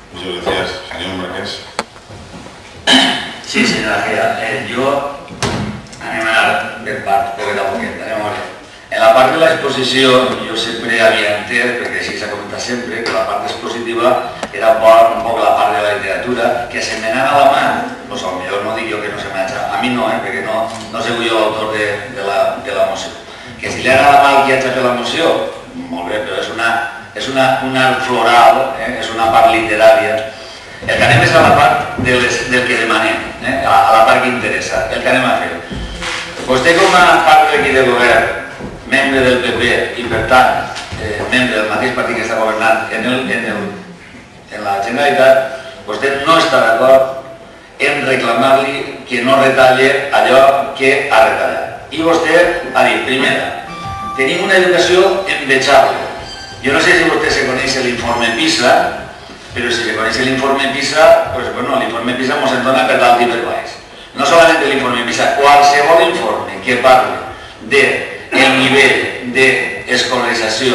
Muchas gracias. Señor Márquez. Sí, senyora Gea, jo anem a anar per part, poquet a poquet, anem a veure. En la part de l'exposició jo sempre havia entès, perquè així s'ha comentat sempre, que la part expositiva era un poc la part de la literatura, que se me n'anava a la mà, doncs potser no dic jo que no se m'ha a mi no, perquè no sé jo l'autor de la moció. Que si li agrada mal qui ha fet la moció, molt bé, però és un art floral, és una part literària. El que anem és a la part del que demanem, a la part que interessa, el que anem a fer. Vostè com a part de l'equip de govern, membre del PP i per tant membre del mateix partit que està governant en la Generalitat, vostè no està d'acord en reclamar-li que no retalle allò que ha retallat. I vostè ha dit, primera, tenim una educació envejable. Jo no sé si vostè se coneix l'informe PISA, però si se coneix l'informe PISA, l'informe PISA ens dona per dalt i per baix. No solament l'informe PISA, qualsevol informe que parli del nivell d'escolarització,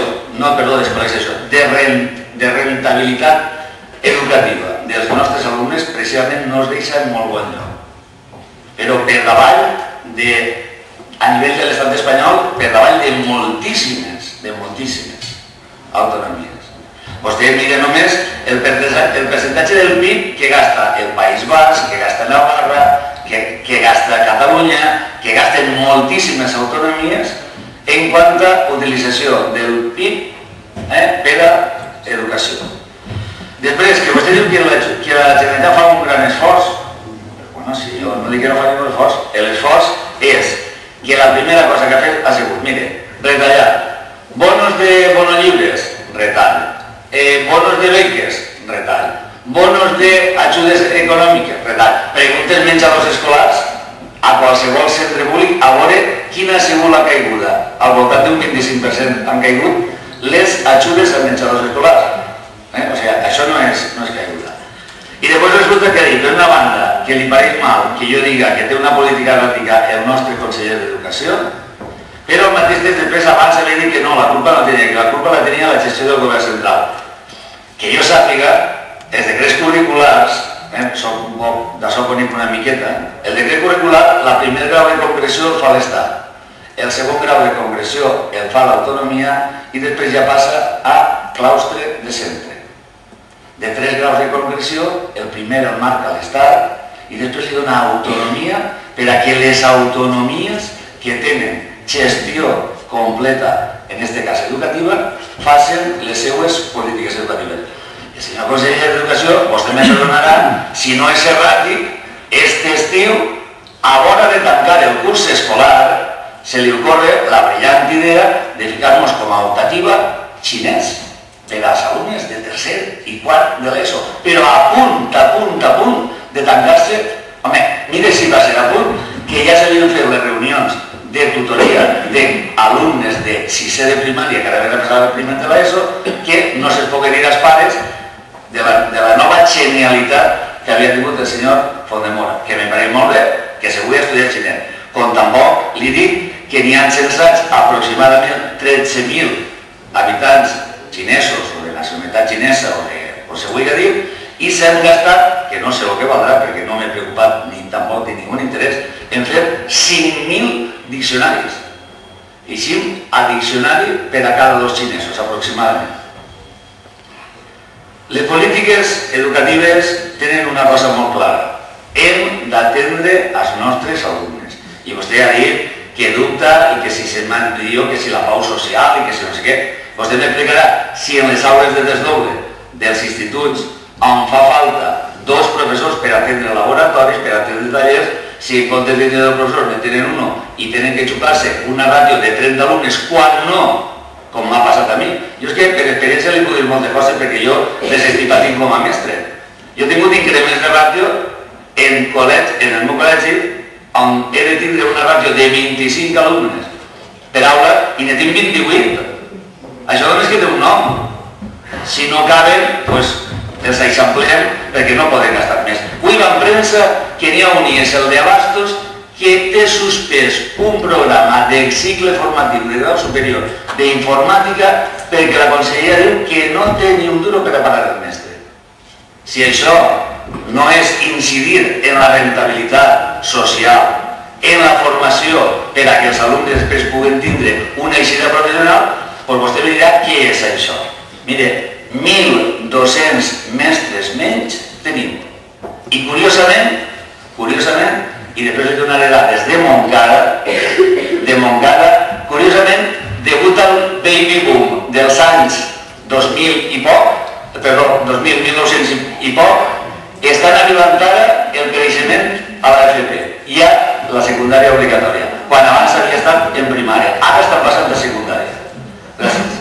de rentabilitat educativa dels nostres alumnes, precisament no es deixa en molt bon lloc. Però per davall, a nivell de l'estat espanyol, per davall de moltíssimes autonomies. Vostè mira només el percentatge del PIB que gasta el País Basc, que gasta Navarra, que gasta Catalunya, que gasten moltíssimes autonomies en quant a utilització del PIB per a educació. Després, que vostè diu que la Generalitat fa un gran esforç, sí, jo no dic que no fa un esforç, l'esforç és que la primera cosa que ha fet ha sigut, mire, retallar bonos de bonollibres, retall, bonos de beques, retall, bonos d'ajudes econòmiques, retall. Preguntes menjadors escolars a qualsevol centre públic a veure quina ha sigut la caiguda. Al voltant d'un 25% han caigut les ajudes als menjadors escolars. O sigui, això no és caiguda. I després resulta que ha dit, per una banda, que li pareix mal que jo diga que té una política erràtica el nostre conseller d'Educació, però al mateix temps després abans li dit que no, la culpa no tenia, que la culpa la tenia la gestió del govern central. Que jo sàpiga, els decrets curriculars, d'això conec una miqueta, el decret curricular, la primer grau de concreció el fa l'Estat, el segon grau de concreció el fa l'autonomia i després ja passa a claustre de centre. De 3 graus de concreció, el primer el marca l'Estat i després li dona autonomia per a que les autonomies que tenen gestió completa, en aquest cas educativa, facin les seues polítiques educatives. El senyor conseller d'Educació, vostè me perdonarà, si no és erràtic, este estiu, a l'hora de tancar el curs escolar, se li ocorre la brillant idea de ficar-nos com a optativa xinès per als alumnes de tercer i quart de l'ESO, però a punt de tancar-se. Home, mire si va ser a punt, que ja s'havien fet les reunions de tutoria d'alumnes de sisè de primària que ara havien passat el primer de l'ESO, que no se'ls pogués dir als pares de la nova genialitat que havia tingut el senyor Fondemora, que me pareix molt bé, que se vull estudiar xinès. Com tampoc li dic que n'hi ha censats aproximadament 13.000 habitants xinesos o de nacionalitat xinesa o se vull dir, i s'han gastat, que no sé el que valdrà perquè no m'he preocupat ni tampoc tinc ningú interès, en fer 5.000 diccionaris. I 5 a diccionari per a cada 2 xinesos aproximadament. Les polítiques educatives tenen una cosa molt clara. Hem d'atendre els nostres alumnes. I vostè ha dit que dubta i que si se'n diu que si la pau social i que si no sé què. Vostè m'explicarà si en les aules de desdoble dels instituts on fa falta 2 professors per atendre laboratoris, per atendre tallers, si en comptes de 2 professors ne tenen 1 i tenen que xupar-se una ràtio de 30 alumnes, quan no, com m'ha passat a mi. Jo és que per experiència li puc dir moltes coses perquè jo les estic patint com a mestre. Jo he tingut increments de ràtio en el meu col·legi on he de tindre una ràtio de 25 alumnes per aula i ne tinc 28. Això només que té un nom. Si no caben, doncs els eixamplem perquè no poden gastar més. Avui va en premsa que n'hi ha un IES, el d'Abastos, que té suspès un programa de cicle formatiu de grau superior d'informàtica perquè la conselleria diu que no té ni un duro per a pagar el mestre. Si això no és incidir en la rentabilitat social, en la formació per a que els alumnes després puguen tindre una eixida professional, doncs vostè me dirà què és això. Mire, 1.200 mestres menys tenim. I curiosament, i després li donaré dades de Montcada, curiosament, degut al baby boom dels anys 2000 i poc, perdó, 1900 i poc, estan arribant ara el creixement a l'AFP, i a la secundària obligatòria, quan abans havia estat en primària, ara està passant a secundària. Gràcies.